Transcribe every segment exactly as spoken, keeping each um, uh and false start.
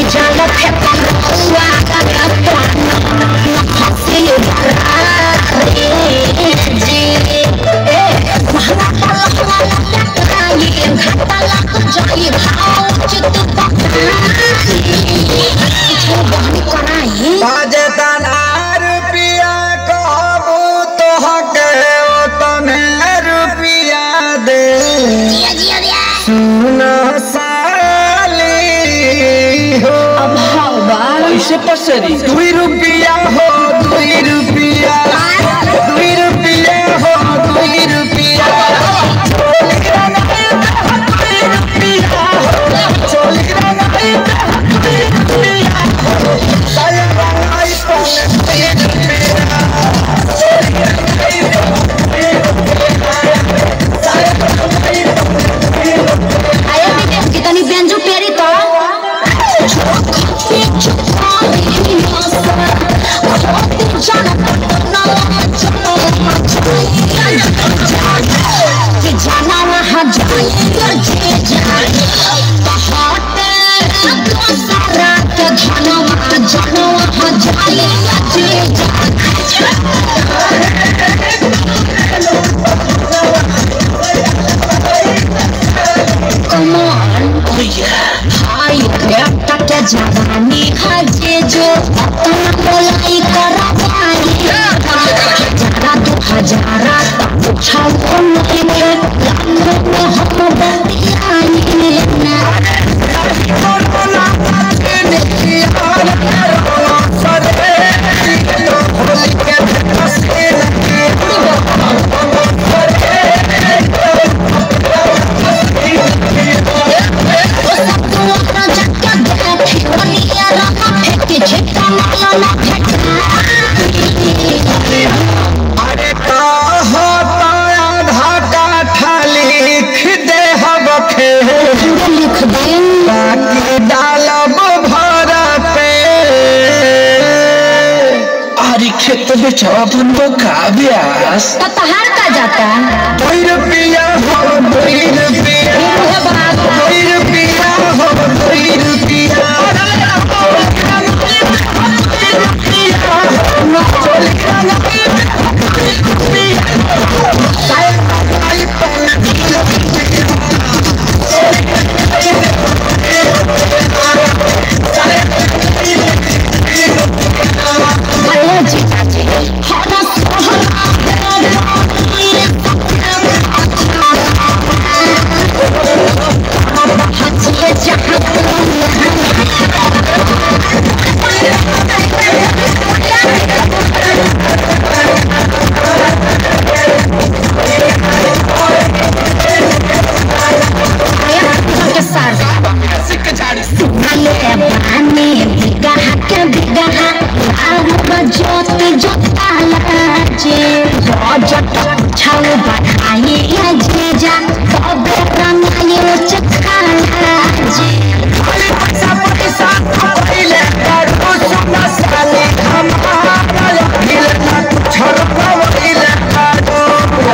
जाला फेंका हुआ का प्राण हंसी रे जी ए महला पलवा लटकाई घाटा लग जाई भाव चित पकड़ाई बाजे तनार रुपया कहबू तो हके तने रुपया दे सुन साली हो अब हवा ऐसे पसरी दुई रुपया हो दुई रुपया दुई रुपया हो दुई रुपया कितनी बेंजू पेरी तो जाना वहाँ जाए सारा के जाना वहाँ जाना वहाँ जाए जवानी हजे जो अपना बोलाई करा पाई हजारा दो हजारा तब पूछा वो नहीं है लम्बे में हम बतियाई अरे कहो घाटा ठाली लिख दे हबखे लिख दे बाकी डालब भरा पे अरे खेत बेचन वो का ब्यास तो तहार का जाता दुई रुपया हो दुई रुपया दुई रुपया हो दुई रुपया छाव बढ़ाई जीजा तबे रंगाई चखा जी पैसा पैसा पहिले करू सुना साले हमारा मिलना छोड़ पहिले करू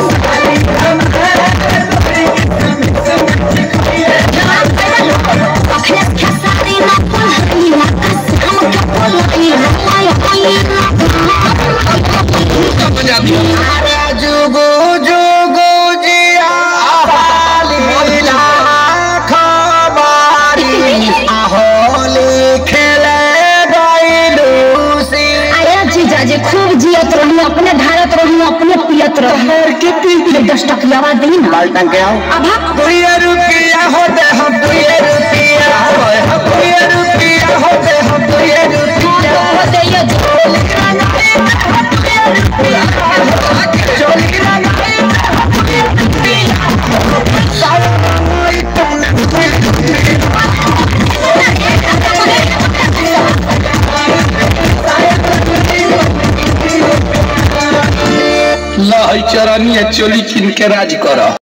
अखिलेश खेसारी ना पुलही ना कसम के पुलही अरे जुगु जुगु जिया लीला खबारी होली खेले गईलूसी आया जीजा जी खूब जियत रही अपने धारत रही अपने पियत रही के पी दस टकियावा दी ना बाल्टन के आओ अब दुई रुपया होते हम दुई रुपया हम दुई रुपया होते हम दुई रुपया होते ये ला चरनिया चोली किन के राज करा।